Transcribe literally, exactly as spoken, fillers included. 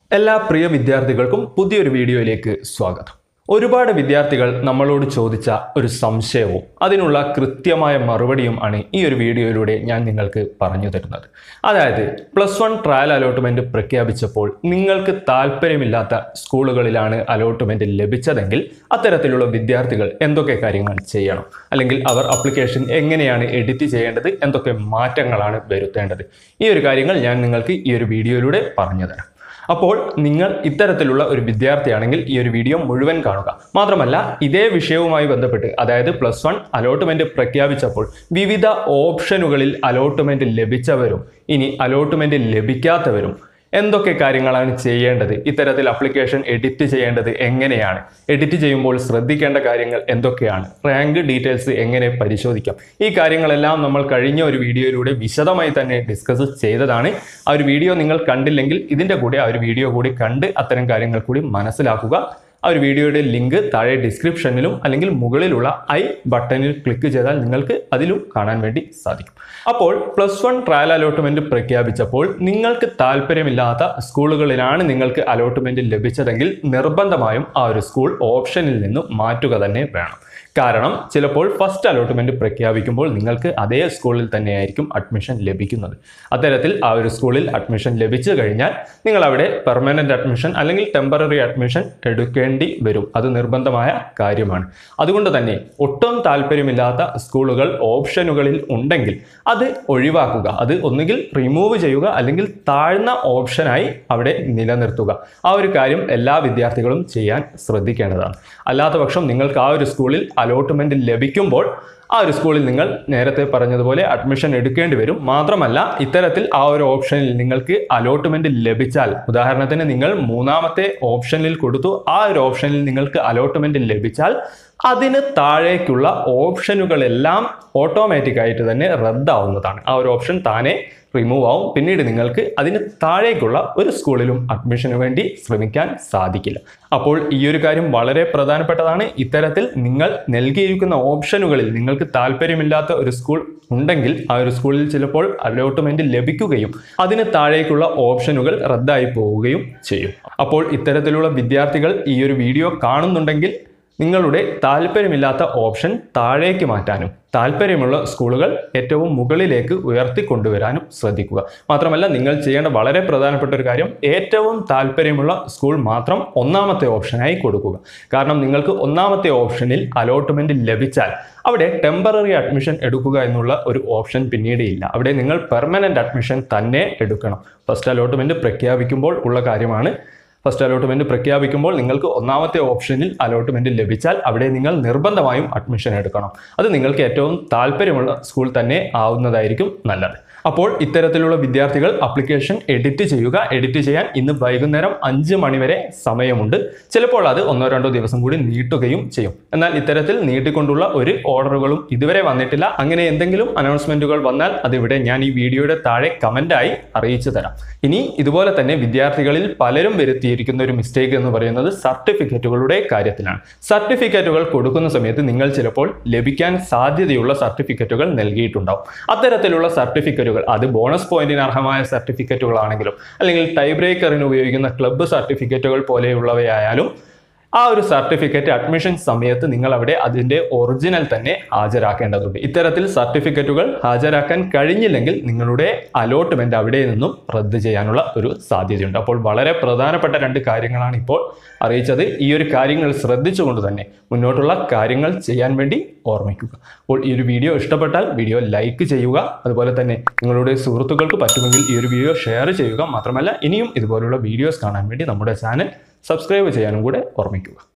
എല്ലാ പ്രിയ വിദ്യാർത്ഥികൾക്കും പുതിയൊരു വീഡിയോയിലേക്ക് സ്വാഗതം. ഒരുപാട് വിദ്യാർത്ഥികൾ നമ്മളോട് ചോദിച്ച ഒരു സംശയവും അതിനുള്ള കൃത്യമായ മറുപടിയും ആണ് ഈ ഒരു വീഡിയോയിലൂടെ ഞാൻ നിങ്ങൾക്ക് പറഞ്ഞു തരുന്നത്. അതായത് പ്ലസ് വൺ ട്രയൽ അലോട്ട്മെന്റ് പ്രഖ്യാപിച്ചപ്പോൾ നിങ്ങൾക്ക് താല്പര്യമില്ലാത്ത സ്കൂളുകളിലാണ് അലോട്ട്മെന്റ് ലഭിച്ചതെങ്കിൽ അത്തരത്തിലുള്ള വിദ്യാർത്ഥികൾ എന്തൊക്കെ കാര്യങ്ങൾ ചെയ്യണം, അല്ലെങ്കിൽ അവർ ആപ്ലിക്കേഷൻ എങ്ങനെയാണ് എഡിറ്റ് ചെയ്യേണ്ടത്, എന്തൊക്കെ മാറ്റങ്ങളാണ് വരുത്തേണ്ടത്, ഈ ഒരു കാര്യങ്ങൾ ഞാൻ നിങ്ങൾക്ക് ഈ ഒരു വീഡിയോയിലൂടെ പറഞ്ഞു തരാം. അപ്പോൾ നിങ്ങൾ ഇത്തരത്തിലുള്ള ഒരു വിദ്യാർത്ഥിയാണെങ്കിൽ ഈ ഒരു വീഡിയോ മുഴുവൻ കാണുക. മാത്രമല്ല ഇതേ വിഷയവുമായി ബന്ധപ്പെട്ട്, അതായത് പ്ലസ് വൺ അലോട്ട്മെന്റ് പ്രഖ്യാപിച്ചപ്പോൾ വിവിധ ഓപ്ഷനുകളിൽ അലോട്ട്മെന്റ് ലഭിച്ചവരും ഇനി അലോട്ട്മെന്റ് ലഭിക്കാത്തവരും എന്തൊക്കെ കാര്യങ്ങളാണ് ചെയ്യേണ്ടത്, ഇത്തരത്തിൽ ആപ്ലിക്കേഷൻ എഡിറ്റ് ചെയ്യേണ്ടത് എങ്ങനെയാണ്, എഡിറ്റ് ചെയ്യുമ്പോൾ ശ്രദ്ധിക്കേണ്ട കാര്യങ്ങൾ എന്തൊക്കെയാണ്, റാങ്ക് ഡീറ്റെയിൽസ് എങ്ങനെ പരിശോധിക്കാം, ഈ കാര്യങ്ങളെല്ലാം നമ്മൾ കഴിഞ്ഞ ഒരു വീഡിയോയിലൂടെ വിശദമായി തന്നെ ഡിസ്കസ് ചെയ്തതാണ്. ആ ഒരു വീഡിയോ നിങ്ങൾ കണ്ടില്ലെങ്കിൽ ഇതിൻ്റെ കൂടെ ആ ഒരു വീഡിയോ കൂടി കണ്ട് അത്തരം കാര്യങ്ങൾ കൂടി മനസ്സിലാക്കുക. ആ ഒരു വീഡിയോയുടെ ലിങ്ക് താഴെ ഡിസ്ക്രിപ്ഷനിലും അല്ലെങ്കിൽ മുകളിലുള്ള ഐ ബട്ടണിൽ ക്ലിക്ക് ചെയ്താൽ നിങ്ങൾക്ക് അതിലും കാണാൻ വേണ്ടി സാധിക്കും. അപ്പോൾ പ്ലസ് വൺ ട്രയൽ അലോട്ട്മെന്റ് പ്രഖ്യാപിച്ചപ്പോൾ നിങ്ങൾക്ക് താല്പര്യമില്ലാത്ത സ്കൂളുകളിലാണ് നിങ്ങൾക്ക് അലോട്ട്മെന്റ് ലഭിച്ചതെങ്കിൽ നിർബന്ധമായും ആ ഒരു സ്കൂൾ ഓപ്ഷനിൽ നിന്നും മാറ്റുക തന്നെ വേണം. കാരണം ചിലപ്പോൾ ഫസ്റ്റ് അലോട്ട്മെന്റ് പ്രഖ്യാപിക്കുമ്പോൾ നിങ്ങൾക്ക് അതേ സ്കൂളിൽ തന്നെയായിരിക്കും അഡ്മിഷൻ ലഭിക്കുന്നത്. അത്തരത്തിൽ ആ ഒരു സ്കൂളിൽ അഡ്മിഷൻ ലഭിച്ചു കഴിഞ്ഞാൽ നിങ്ങൾ അവിടെ പെർമനന്റ് അഡ്മിഷൻ അല്ലെങ്കിൽ ടെമ്പററി അഡ്മിഷൻ എടുക്കേണ്ടി വരും. അത് നിർബന്ധമായ കാര്യമാണ്. അതുകൊണ്ട് തന്നെ ഒട്ടും താല്പര്യമില്ലാത്ത സ്കൂളുകൾ ഓപ്ഷനുകളിൽ ഉണ്ടെങ്കിൽ അത് ഒഴിവാക്കുക. അത് ഒന്നുകിൽ റിമൂവ് ചെയ്യുക അല്ലെങ്കിൽ താഴ്ന്ന ഓപ്ഷനായി അവിടെ നിലനിർത്തുക. ആ ഒരു കാര്യം എല്ലാ വിദ്യാർത്ഥികളും ചെയ്യാൻ ശ്രദ്ധിക്കേണ്ടതാണ്. അല്ലാത്ത പക്ഷം നിങ്ങൾക്ക് ആ ഒരു സ്കൂളിൽ അലോട്ട്മെന്റ് ലഭിക്കുമ്പോൾ ആ ഒരു സ്കൂളിൽ നിങ്ങൾ നേരത്തെ പറഞ്ഞതുപോലെ അഡ്മിഷൻ എടുക്കേണ്ടി വരും. മാത്രമല്ല ഇത്തരത്തിൽ ആ ഒരു ഓപ്ഷനിൽ നിങ്ങൾക്ക് അലോട്ട്മെന്റ് ലഭിച്ചാൽ, ഉദാഹരണത്തിന് നിങ്ങൾ മൂന്നാമത്തെ ഓപ്ഷനിൽ കൊടുത്തു, ആ ഒരു ഓപ്ഷനിൽ നിങ്ങൾക്ക് അലോട്ട്മെന്റ് ലഭിച്ചാൽ അതിന് താഴേക്കുള്ള ഓപ്ഷനുകളെല്ലാം ഓട്ടോമാറ്റിക് ആയിട്ട് തന്നെ റദ്ദാവുന്നതാണ്. ആ ഒരു ഓപ്ഷൻ താനെ റിമൂവ് ആവും. പിന്നീട് നിങ്ങൾക്ക് അതിന് താഴേക്കുള്ള ഒരു സ്കൂളിലും അഡ്മിഷന് വേണ്ടി ശ്രമിക്കാൻ സാധിക്കില്ല. അപ്പോൾ ഈ ഒരു കാര്യം വളരെ പ്രധാനപ്പെട്ടതാണ്. ഇത്തരത്തിൽ നിങ്ങൾ നൽകിയിരിക്കുന്ന ഓപ്ഷനുകളിൽ നിങ്ങൾക്ക് താല്പര്യമില്ലാത്ത ഒരു സ്കൂൾ ഉണ്ടെങ്കിൽ ആ ഒരു സ്കൂളിൽ ചിലപ്പോൾ അലോട്ട്മെന്റ് ലഭിക്കുകയും അതിന് താഴേക്കുള്ള ഓപ്ഷനുകൾ റദ്ദായി പോവുകയും ചെയ്യും. അപ്പോൾ ഇത്തരത്തിലുള്ള വിദ്യാർത്ഥികൾ ഈ ഒരു വീഡിയോ കാണുന്നുണ്ടെങ്കിൽ നിങ്ങളുടെ താല്പര്യമില്ലാത്ത ഓപ്ഷൻ താഴേക്ക് മാറ്റാനും താല്പര്യമുള്ള സ്കൂളുകൾ ഏറ്റവും മുകളിലേക്ക് ഉയർത്തിക്കൊണ്ടുവരാനും ശ്രദ്ധിക്കുക. മാത്രമല്ല നിങ്ങൾ ചെയ്യേണ്ട വളരെ പ്രധാനപ്പെട്ട ഒരു കാര്യം, ഏറ്റവും താല്പര്യമുള്ള സ്കൂൾ മാത്രം ഒന്നാമത്തെ ഓപ്ഷനായി കൊടുക്കുക. കാരണം നിങ്ങൾക്ക് ഒന്നാമത്തെ ഓപ്ഷനിൽ അലോട്ട്മെന്റ് ലഭിച്ചാൽ അവിടെ ടെമ്പററി അഡ്മിഷൻ എടുക്കുക എന്നുള്ള ഒരു ഓപ്ഷൻ പിന്നീട് ഇല്ല. അവിടെ നിങ്ങൾ പെർമനന്റ് അഡ്മിഷൻ തന്നെ എടുക്കണം. ഫസ്റ്റ് അലോട്ട്മെന്റ് പ്രഖ്യാപിക്കുമ്പോൾ ഉള്ള കാര്യമാണ്. ഫസ്റ്റ് അലോട്ട്മെന്റ് പ്രഖ്യാപിക്കുമ്പോൾ നിങ്ങൾക്ക് ഒന്നാമത്തെ ഓപ്ഷനിൽ അലോട്ട്മെന്റ് ലഭിച്ചാൽ അവിടെ നിങ്ങൾ നിർബന്ധമായും അഡ്മിഷൻ എടുക്കണം. അത് നിങ്ങൾക്ക് ഏറ്റവും താല്പര്യമുള്ള സ്കൂൾ തന്നെ ആവുന്നതായിരിക്കും നല്ലത്. അപ്പോൾ ഇത്തരത്തിലുള്ള വിദ്യാർത്ഥികൾ ആപ്ലിക്കേഷൻ എഡിറ്റ് ചെയ്യുക. എഡിറ്റ് ചെയ്യാൻ ഇന്ന് വൈകുന്നേരം അഞ്ച് മണിവരെ സമയമുണ്ട്. ചിലപ്പോൾ അത് ഒന്നോ രണ്ടോ ദിവസം കൂടി നീട്ടുകയും ചെയ്യും. എന്നാൽ ഇത്തരത്തിൽ നീട്ടിക്കൊണ്ടുള്ള ഒരു ഓർഡറുകളും ഇതുവരെ വന്നിട്ടില്ല. അങ്ങനെ എന്തെങ്കിലും അനൗൺസ്മെന്റുകൾ വന്നാൽ അതിവിടെ ഞാൻ ഈ വീഡിയോയുടെ താഴെ കമന്റായി അറിയിച്ചു തരാം. ഇനി ഇതുപോലെ തന്നെ വിദ്യാർത്ഥികളിൽ പലരും വരുത്തിയിരിക്കുന്ന ഒരു മിസ്റ്റേക്ക് എന്ന് പറയുന്നത് സർട്ടിഫിക്കറ്റുകളുടെ കാര്യത്തിലാണ്. സർട്ടിഫിക്കറ്റുകൾ കൊടുക്കുന്ന സമയത്ത് നിങ്ങൾ ചിലപ്പോൾ ലഭിക്കാൻ സാധ്യതയുള്ള സർട്ടിഫിക്കറ്റുകൾ നൽകിയിട്ടുണ്ടാവും. അത്തരത്തിലുള്ള സർട്ടിഫിക്കറ്റുകൾ, അത് ബോണസ് പോയിന്റിന് അർഹമായ സർട്ടിഫിക്കറ്റുകളാണെങ്കിലും അല്ലെങ്കിൽ ടൈ ബ്രേക്കറിന് ഉപയോഗിക്കുന്ന ക്ലബ്ബ് സർട്ടിഫിക്കറ്റുകൾ പോലെയുള്ളവയായാലും ആ ഒരു സർട്ടിഫിക്കറ്റ് അഡ്മിഷൻ സമയത്ത് നിങ്ങൾ അവിടെ അതിൻ്റെ ഒറിജിനൽ തന്നെ ഹാജരാക്കേണ്ടതുണ്ട്. ഇത്തരത്തിൽ സർട്ടിഫിക്കറ്റുകൾ ഹാജരാക്കാൻ കഴിഞ്ഞില്ലെങ്കിൽ നിങ്ങളുടെ അലോട്ട്മെന്റ് അവിടെ നിന്നും റദ്ദ് ചെയ്യാനുള്ള ഒരു സാധ്യതയുണ്ട്. അപ്പോൾ വളരെ പ്രധാനപ്പെട്ട രണ്ട് കാര്യങ്ങളാണ് ഇപ്പോൾ അറിയിച്ചത്. ഈ ഒരു കാര്യങ്ങൾ ശ്രദ്ധിച്ചുകൊണ്ട് തന്നെ മുന്നോട്ടുള്ള കാര്യങ്ങൾ ചെയ്യാൻ വേണ്ടി ഓർമ്മിക്കുക. അപ്പോൾ ഈ ഒരു വീഡിയോ ഇഷ്ടപ്പെട്ടാൽ വീഡിയോ ലൈക്ക് ചെയ്യുക. അതുപോലെ തന്നെ നിങ്ങളുടെ സുഹൃത്തുക്കൾക്ക് പറ്റുമെങ്കിൽ ഈ ഒരു വീഡിയോ ഷെയർ ചെയ്യുക. മാത്രമല്ല ഇനിയും ഇതുപോലുള്ള വീഡിയോസ് കാണാൻ വേണ്ടി നമ്മുടെ ചാനൽ സബ്സ്ക്രൈബ് ചെയ്യാനും കൂടെ ഓർമ്മിക്കുക.